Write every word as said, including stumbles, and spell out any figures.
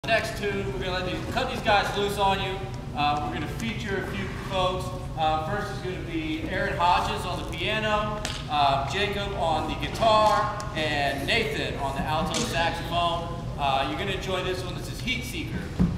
Next tune, we're going to let these, cut these guys loose on you. Uh, we're going to feature a few folks. Uh, first is going to be Aaron Hodges on the piano, uh, Jacob on the guitar, and Nathan on the alto saxophone. Uh, you're going to enjoy this one. This is Heatseeker.